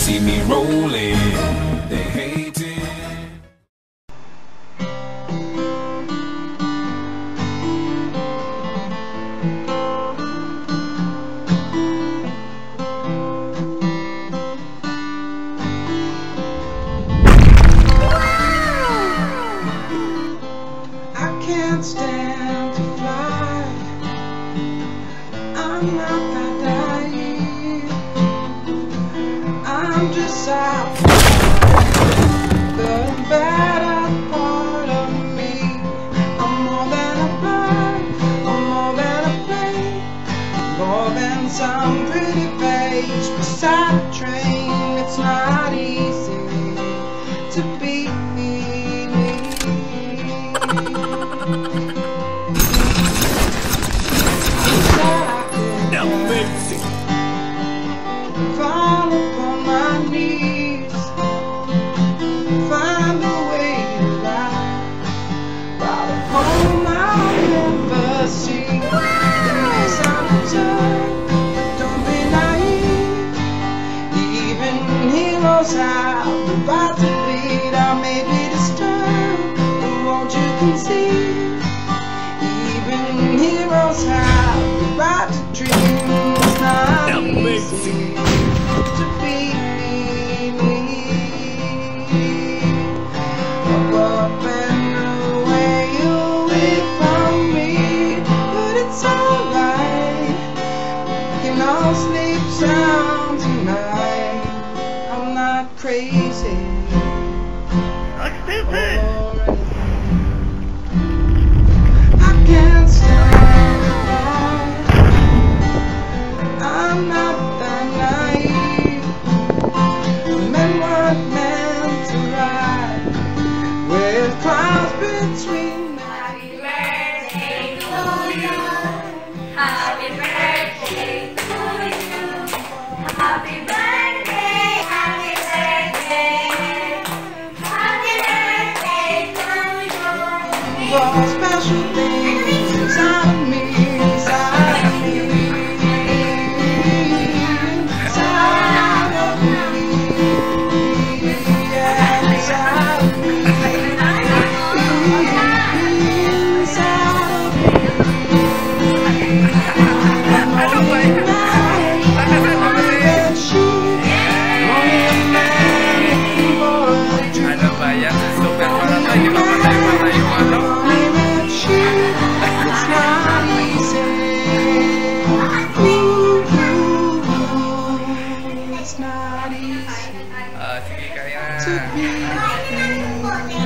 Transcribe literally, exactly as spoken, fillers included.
see me rolling, they hate it. Can't stand to fly. I'm not that naive. I'm just out the better part of me. I'm more than a bird, I'm more than a plane, more than some pretty face beside a train. It's not easy to be me. Fall upon my knees, find a way to lie by the home I'll never see. Yes, I'm determined, don't be naive. Even heroes have the right to bleed. I may be disturbed, but won't you concede? Even heroes have the right to dream. It's not easy to be me. Up, up and away, away from me. But it's alright, we can all sleep sound tonight. I'm not crazy. I can't stand the light. I'm not that naive. Men weren't meant to ride with clouds between. Happy birthday to you. Happy birthday to you. Happy birthday, happy birthday. Happy birthday to you. For special things inside of me, inside of me, inside of me, yeah, inside of me, inside of me. Ada bayar super banget lagi mata-mata It's not easy. It's not easy Ah, sige kaya. to be free.